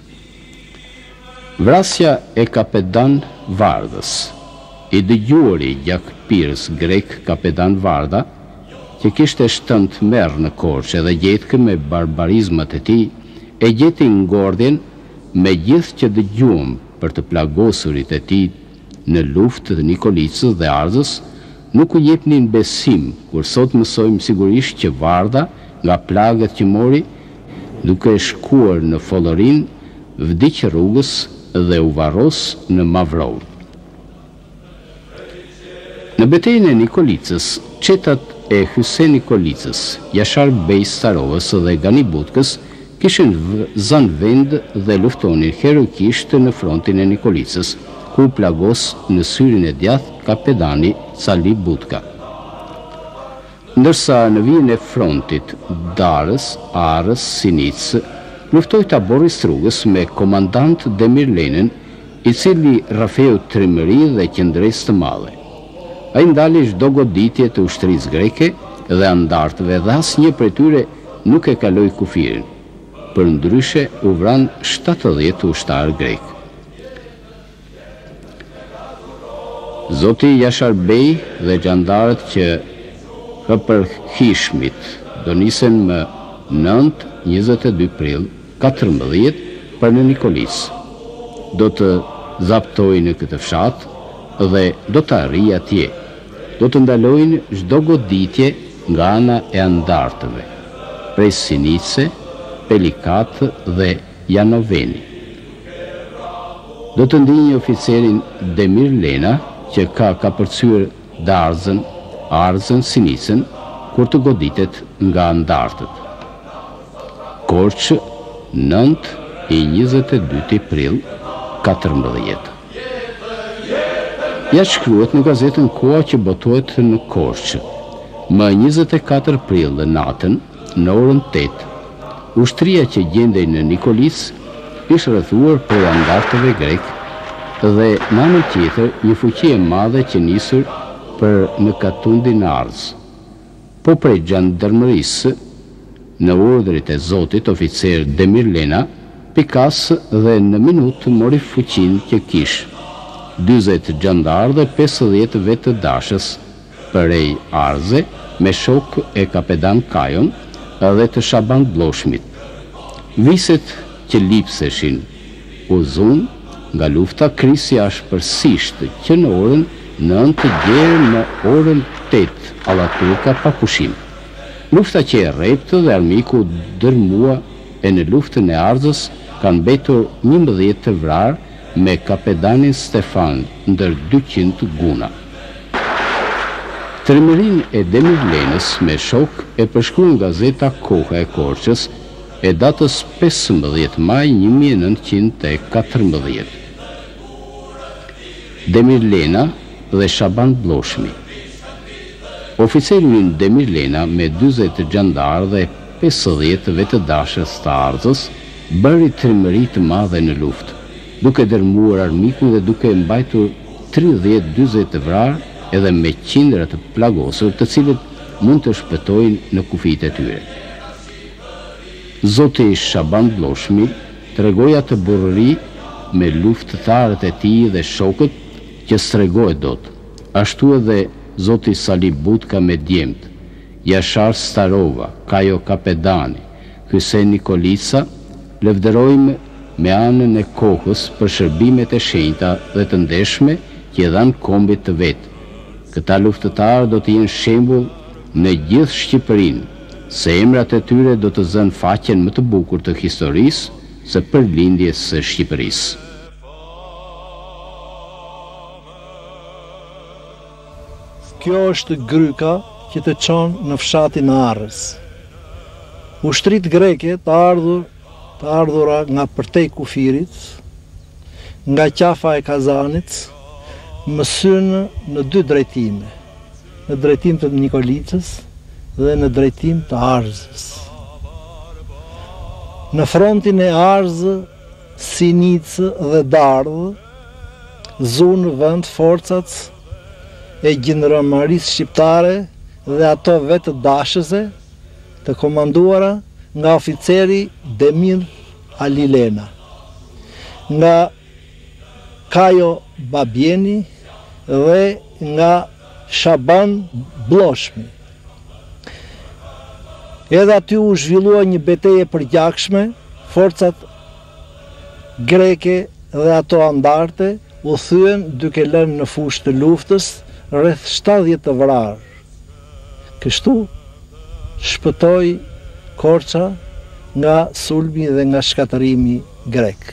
Vrasja e kapetan Vardës. I dëgjuari gjakpirës grek kapetan Varda, që kishte shtënt merë në Korçë dhe gjetke me barbarizmat e tij, e gjeti ngordhjen me gjithë që dëgjuam për të plagosurit e tij në luftë të Nikolicës dhe Arzës, nuk u jepnin besim, kur sot mësojmë sigurisht që Varda, nga plagët që mori, duke shkuar në Follorin, vdiq rrugës dhe u varros në Mavrov. Në betejën e Nikolicës, çetat e Hysen Nikolicës, Jashar Bej Starovës dhe Gani Butkës kishin zënë vend dhe luftonin heroikisht në frontin e Nikolicës, ku plagos në syrin e djathtë kapetani Sali Butka. Ndërsa në vijën e frontit Darës, Arës, Sinicë, luftoi tabori Strugës me komandant Demirlenën, i cili rrafeu trimëri dhe qëndres të madhe. Ai ndali çdo goditje të ushtrisë greke dhe andartëve dhe asnjë prej tyre nuk e kaloi kufirin. Përndryshe u vran shtatëdhjetë ushtar grek. Zoti Jashar Bej dhe xhandarët që hapërhishmit do nisen më nëntë, njëzet e dy prill, katërmbëdhjetë për në Nikolicë. Do të zaptojnë këtë fshat dhe do të arrijë atje. Do të ndalojnë çdo goditje nga ana e andartëve, prej Sinice, Pelikat dhe Janoveni. Do të ndinjë oficerin Demirlena, që ka kapërcyer Darzën, Arzën, Sinicën, kur të goditet nga andartët. Korçë, nëntë i njëzet e dy prill, katërmbëdhjetë. Ja shkruhet në gazetën Koha që botohet në Korçë. Më njëzet e katër prill natën, në orën tetë, ushtria që gjendej në Nikolicë ishte rrethuar prej andartëve grek dhe në anën tjetër një fuqi e madhe që nisur për në Katundin Arzë. Po prej gjandarmerisë, në urdhrit e zotit oficer Demirlena, pikas dhe në minutë mori fuqin që kish, dyzet gjandarë dhe pesëdhjetë vetë dashës, përej Arze, me shok e kapetan Kajon dhe të Shaban Bloshmit. Viset që lipseshin u zun nga lufta krisi ashpërsisht që në orën nëntë gjerë në orën tetë alla turka pa pushim. Lufta që e rreptë dhe armiku dërmua e në luftën e Arzës kanë mbetur njëmbëdhjetë të vrarë me kapedanin Stefan ndër dyqind guna. Trimërin e Demirlenës me shok e përshkruan gazeta Koha e Korçës e datës pesëmbëdhjetë maj një mijë e nëntëqind e katërmbëdhjetë. Demirlena dhe Shaban Bloshmi. Oficerin Demirlena me dyzet gjandarë dhe pesëdhjetë vetëdashës të Arzës bëri trimëri të madhe në luftë, duke dërmuar armikun dhe duke mbajtur tridhjetë dyzet të vrarë edhe me qindra të plagosur, të cilët mund të shpëtojnë në kufijtë e tyre. Zoti Shaban Bloshmi tregoi atë burrëri me luftëtarët e tij dhe shokët që s'tregohet dot. Ashtu edhe zoti Sali Butka me djemt, Jashar Starova, Kajo Kapedani, Hysen Nikolica, lëvderojmë me anën e kohës për shërbimet e shenjta dhe të ndeshme që dhan kombit të vetë. Këta luftëtarë do të jenë shembull në gjithë Shqipërinë, se emrat e tyre do të zënë faqen më të bukur të historisë së përlindjes së Shqipërisë. Kjo është gryka që të çon në fshatin e Arrës. ushtrit greke të ardhur, të ardhura nga përtej kufirit, nga qafa e Kazanit, mësynë në dy drejtime, në drejtim të Nikolicës dhe në drejtim të Arzës. Në frontin e Arzë, Sinicë dhe Dardhë, zunë vend forcat e gjindarmerisë shqiptare dhe ato vetë dashëse, të komanduara nga oficeri Demir Alilena, nga Kajo Babjeni dhe nga Shaban Bloshmi. Edhe aty u zhvillua një betejë e përgjakshme, forcat greke dhe ato andarte u thyen duke lënë në fushë të luftës rreth shtatëdhjetë të vrarë. Kështu shpëtoi Korça nga sulmi dhe nga shkatërimi grek.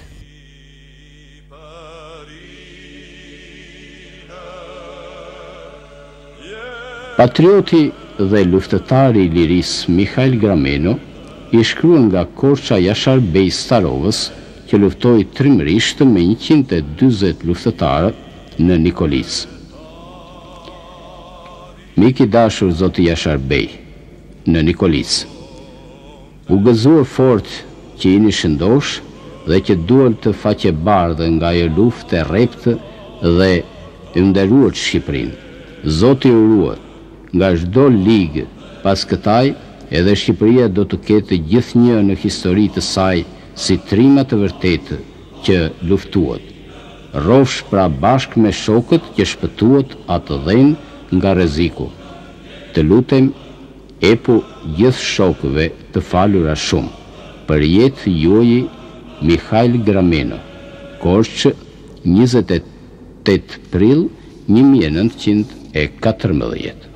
Patrioti dhe luftëtari i lirisë Mikhail Grameno i shkruan nga Korça Jashar Bej Starovës, që luftoi trimërisht me njëqind e dyzet luftëtarë në Nikolicë. Miki dashur zoti Jashar Bej, në Nikolicë, u gëzuar fort që jeni shëndosh dhe që duhet të faqebardhë nga ajo luftë e rreptë dhe e nderuar Shqipërinë. Zoti u ruaj nga çdo ligë, pas këtaj edhe Shqipëria do të ketë gjithnjë në histori të saj si trima të vërtetë që luftuat. Rrofsh pra bashkë me shokët që shpëtuat atë dhenë nga rreziku. Të lutem, epu gjithë shokëve të falura shumë. Për jetë juaj, Mikhail Grameno, Korçë, njëzet e tetë prill një mijë e nëntëqind e katërmbëdhjetë.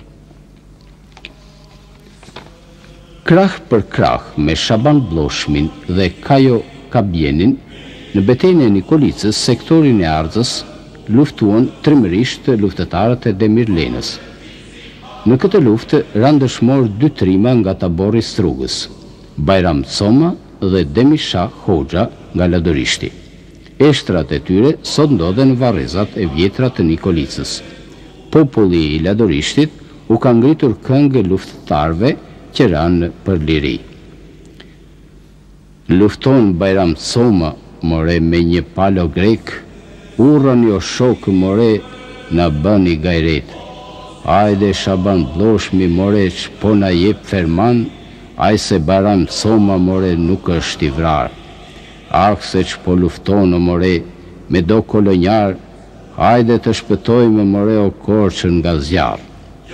Krah për krah me Shaban Bloshmin dhe Kajo Kabjenin, në betejën e Nikolicës, sektorin e Arzës, luftuan trimërisht luftëtarët e Demirlenës. Në këtë luftë ranë dëshmor dy trima nga tabori Strugës, Bajram Coma dhe Demisha Hoxha nga Ladorishti. Eshtrat e tyre sot ndodhen në varrezat e vjetra të Nikolicës. Populli i Ladorishtit u ka ngritur këngë luftëtarëve që ranë për liri. Lufton Bajram Coma, more me një palo grek, urrën jo shokë more na bëni gajret. Ajde Shaban Bloshmi more që po na jep ferman, aj se Bajram Coma more nuk është i vrarë. Akse që po luftonë more me do kolonjar, ajde të shpëtojmë more o Korçën nga zjarë.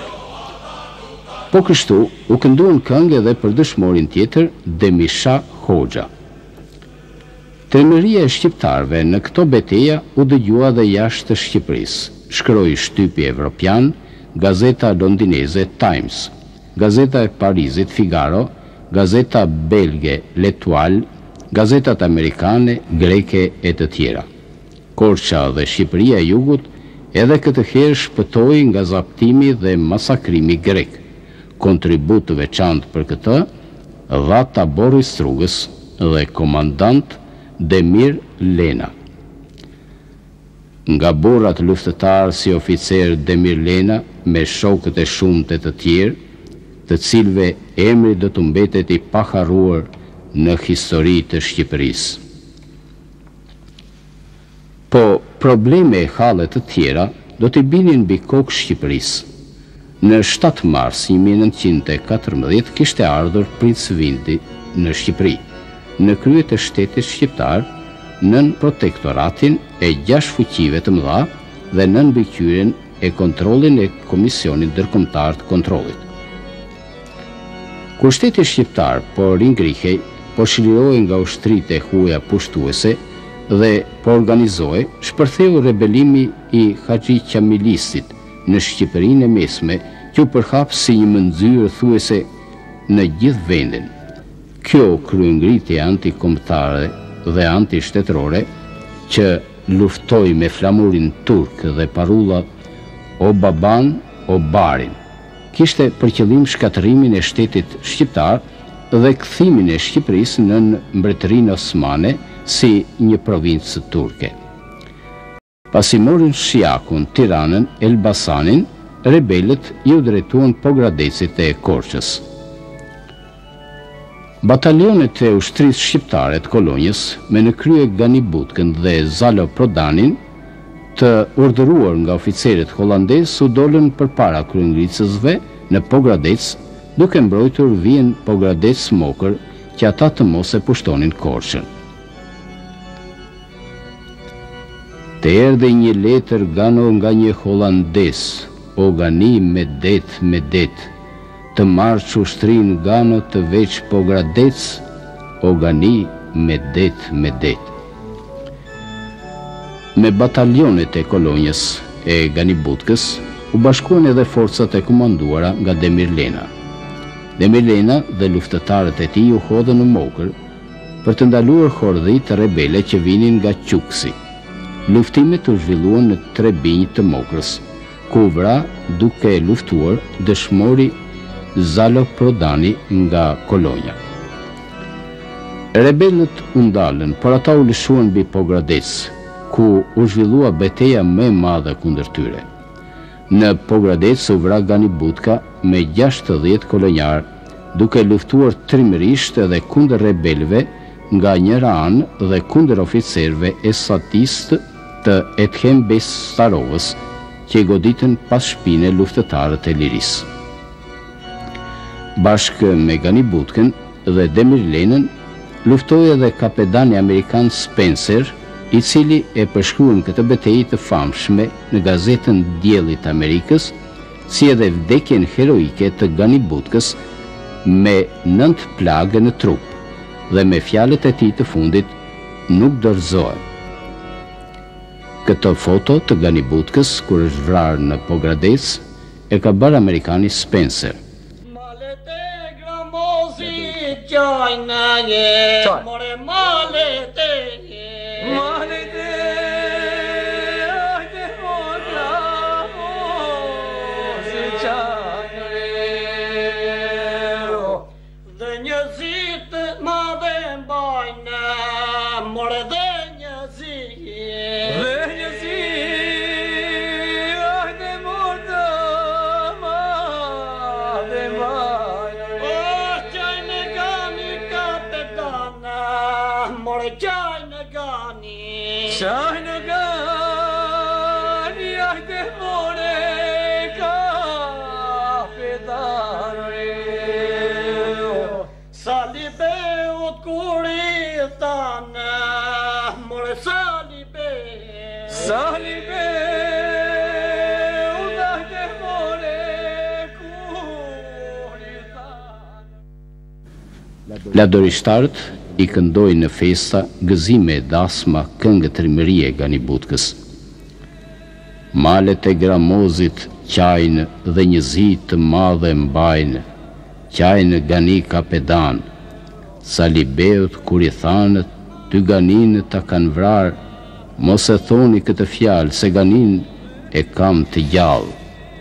Po kështu, u kënduan këngë edhe për dëshmorin tjetër, Demisha Hoxha. Trimëria e shqiptarëve në këto beteja u dëgjua dhe jashtë të Shqipërisë. Shkroi shtypi evropian, gazeta londineze Times, gazeta e Parisit Figaro, gazeta belge L'Etoile, gazetat amerikane, greke e të tjera. Korça dhe Shqipëria e Jugut edhe këtë herë shpëtoi nga zaptimi dhe masakrimi grek. Kontribut të veçantë për këtë dha tabori Strugës dhe komandant Demir Lena. Nga burrat luftëtarë si oficer Demir Lena me shokët e shumtë të tjerë, të cilëve emri do të mbetet i paharruar në histori të Shqipërisë. Po probleme e hallet të tjera do t'i binin mbi kokë Shqipërisë. Në shtatë mars një mijë e nëntëqind e katërmbëdhjetë kishte ardhur Princ Vindi në Shqipëri, në krye të shtetit shqiptar, nën protektoratin e gjashtë fuqive të mëdha dhe nën mbikëqyrjen e kontrollin e Komisionit Ndërkombëtar të Kontrollit. Kur shteti shqiptar po ringrihej, po shlirohej nga ushtritë e huaja pushtuese dhe po organizohej, shpërtheu rebelimi i Haxhi Qamilistit në Shqipërinë e Mesme, që u përhap si një mëndzyrë thuese në gjithë vendin. Kjo kryengritje antikombëtare dhe antishtetrore, që luftoi me flamurin turk dhe parulla o baban o barin, kishte për qëllim shkatërimin e shtetit shqiptar dhe kthimin e Shqipërisë në Mbretërinë Osmane si një provincë turke. Pasi morin Shiakun, Tiranën, Elbasanin, rebelët ju drejtuan Pogradecit e Korçës. Batalionet e ushtrisë shqiptare të kolonjës, me në krye Ganibutkën dhe Zalo Prodanin, të urdhëruar nga oficerët holandez, u dolën përpara kryengricësve në Pogradec, duke mbrojtur vijën Pogradec-Mokër, që ata të mos e pushtonin Korçën. Të erdhi një letër gano nga një holandez, o gani me det me det, të marrë ushtrin gano të veç Pogradec, o gani me det me det. Me batalionet e kolonjës e Ganibutkës, u bashkuan edhe forcat e komanduara nga Demirlena. Demirlena dhe luftëtarët e tij u hodhën në Mokër për të ndaluar hordhit rebele që vinin nga Quksi. Luftimet u zhvilluan në tre binj të Mokrës, ku vra duke luftuar dëshmori Zalo Prodani nga Kolonja. Rebelët u ndalën, por ata u lëshuan mbi Pogradec, ku u zhvillua betejë më e madhe kundër tyre. Në Pogradec u vra Ganibutka me gjashtëdhjetë kolonjar, duke luftuar trimërisht edhe kundër rebelëve nga njëra anë dhe kundër oficerëve esatistë të Ethem Bestarovës, që i goditën pas shpine luftëtarët e lirisë. Bashkë me Ganibutkën dhe Demirlenën, luftoi edhe kapedani amerikan Spencer, i cili e përshkruan këtë betejë të famshme në gazetën Dielli të Amerikës, si edhe vdekjen heroike të Ganibutkës me nëntë plagë në trup, dhe me fjalët e tij të fundit, nuk dorëzohem. Këtë foto të Ganibutkës, kur është vrarë në Pogradec, e ka bërë amerikani Spencer. Malete gramozi qajnë je, more malete je, malete ajde mo gramozi qajnë je, dhe njëzit ma dhe mbajnë, more dhe njëzit, dhe njëzit ajde mo dhe ma dhe mbajnë, o qajnë gani kapetana, more qajnë gani, qajnë gani ajde more kapetana, sali beut kur i thanë, more sali beut, sali beut ajde more kur i thanë. Ladorishtarët i këndojnë në festa gëzime e dasma këngë trimërie Ganibutkës. Malet e gramozit qajnë dhe një zi të madhe mbajnë, qajnë gani kapedan, salibeut kur i thanët, ty ganin ta kanë vrarë, mos e thoni këtë fjalë, se ganin e kam të gjallë.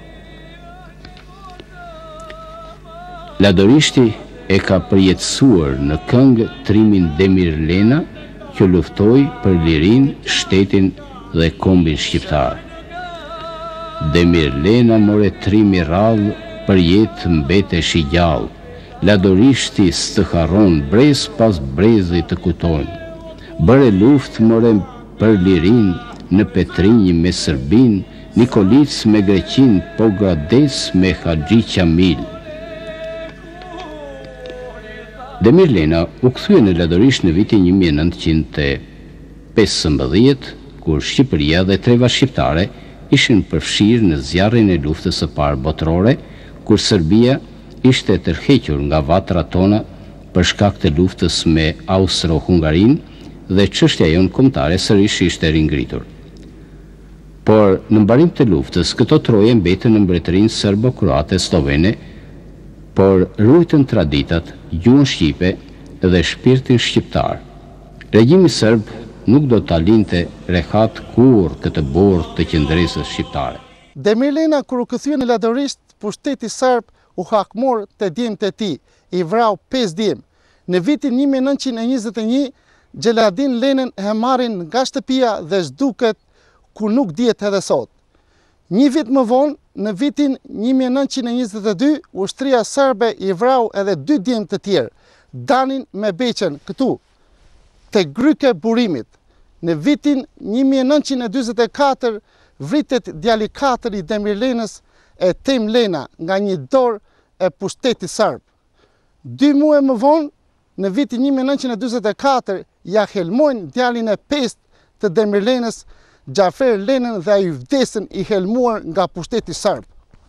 Ladorishti e ka përjetësuar në këngë trimin Demirlena, që luftoi për lirin, shtetin dhe kombin shqiptar. Demirlena more trimi rallë, për jetë mbetesh i gjallë, Ladorishti s'të harron, brez pas brezi të kutojnë. Bëre luft more për lirin, në Petrinj me Sërbin, Nikolic me Greqin, Pogradec me Haxhi Qamil. Demirlena u kthye në Ladorisht në vitin një mijë e nëntëqind e pesëmbëdhjetë, kur Shqipëria dhe treva shqiptare ishin përfshirë në zjarrin e luftës së parë botërore, kur Serbia ishte tërhequr nga vatra tona për shkak të luftës me Austro-Hungarin dhe çështja jonë kombëtare sërish ishte ringritur. Por në mbarim të luftës, këto troje mbetën në mbretërinë serbo-kroate slovene, por ruajtën traditat, gjuhën shqipe dhe shpirtin shqiptar. Regjimi serb nuk do ta linte rehat kurrë këtë borë të qendresës shqiptare. Demirlena kur u kthye në Ladorisht, pushteti serb u hakmor të djemtë e tij, i vrau pesë djemë. Në vitin një mijë e nëntëqind e njëzet e një, Xheladin Lenën e marrin nga shtëpia dhe zduket ku nuk dihet edhe sot. Një vit më vonë, në vitin një mijë e nëntëqind e njëzet e dy, ushtria serbe i vrau edhe dy djemë të tjerë, Danin me Beqen këtu, te gryke burimit. Në vitin një mijë e nëntëqind e dyzet e katër, vritet djali katër i Demir Lenës e Tem Lena nga një dorë e pushtetit serb. Dy muaj më vonë, në vitin një mijë e nëntëqind e dyzet e katër, ja helmojnë djalin e pestë të Demir Lenës, Xhafer Lenën, dhe ai vdesën i helmuar nga pushteti serb.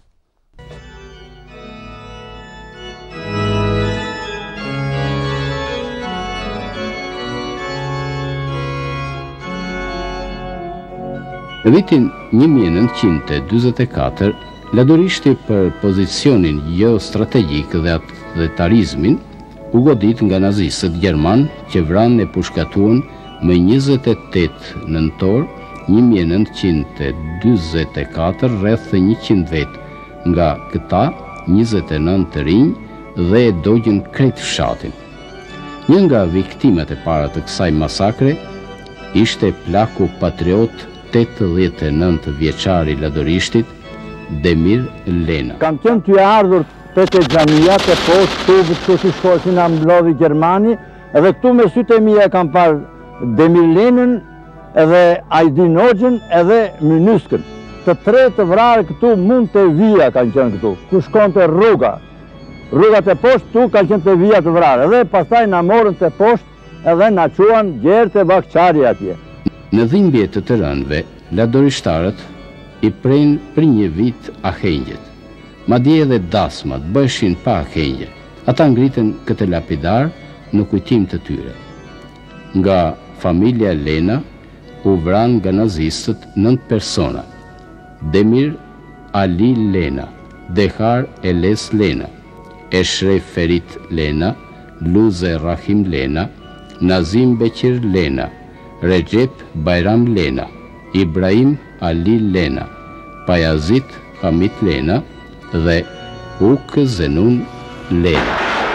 Në vitin një mijë e nëntëqind e dyzet e katër, ladurishti për pozicionin geostrategjik dhe atetarizmin u godit nga nazistët gjerman që vranë e pushkatuan më njëzet e tetë nëntor një mijë e nëntëqind e dyzet e katër rreth njëqind vetë, nga këta njëzet e nëntë të rinj dhe e dogjën krejt fshatin. Një nga viktimet e para të kësaj masakre ishte plaku patriot tetëdhjetë e nëntë vjeçari ladorishtit Demir Lena. Kam qenë të ardhur të të xhamia të poshtë tu këtu si shkollë nga mblodhi Gjermani, edhe këtu me sytë e mia kam parë Demir Lenën, edhe Ajdin Hoxhën, edhe Mynyskën. Të tre të vrarë këtu mund të vija kanë qenë këtu, ku shkon të rruga. Rrugat e poshtë tu kanë qenë të vija të vrarë, edhe pastaj na morën të poshtë edhe na quan gjerë të Bakçari atje. Në dhimbje të të rënëve, ladorishtarët i prejnë për një vit ahengjet. Madje edhe dasmat bëshin pa ahengje. Ata ngritën këtë lapidar në kujtim të tyre. Nga familja Lena u vranë nga nazistët nëntë persona: Demir Ali Lena, Dehar Eles Lena, Eshref Ferit Lena, Luze Rahim Lena, Nazim Beqir Lena, Recep Bayram Lena, Ibrahim Ali Lena, Pajazit Hamit Lena dhe Uk Zenun Lena.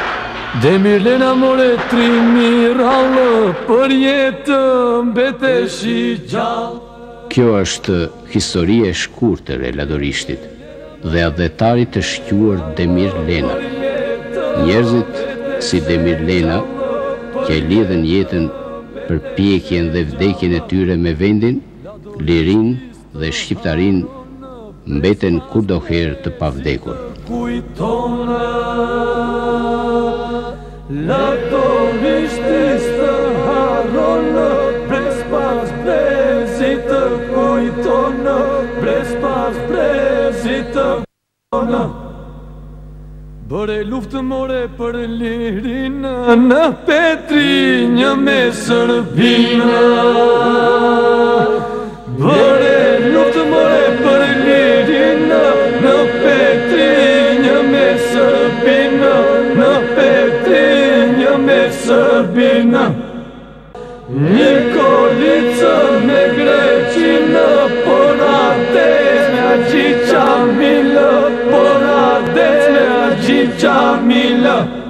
Demir Lena more trimi rallë, për jetë mbeteshi gjallë. Kjo është historie e shkurtër e ladorishtit dhe adhetarit të shquar Demir Lena. Njerëzit si Demir Lena, që lidhen jetën për pjekjen dhe vdekjen e tyre me vendin, lirin dhe shqiptarin, mbeten kudoherë të pavdekur. Kujtona ladorishtis të harronë, pres pas brezit të kujtona, pres pas brezit të kujtona. Bëre luftë more për lirinë, në Petrinjë me Serbinë. Bëre luftë more për lirinë, në Petrinjë me Serbinë, në Petrinjë me Serbinë. Nikolicë me Greqinë, por ates me Agji Qamilë, por ates me Agji Qamilë.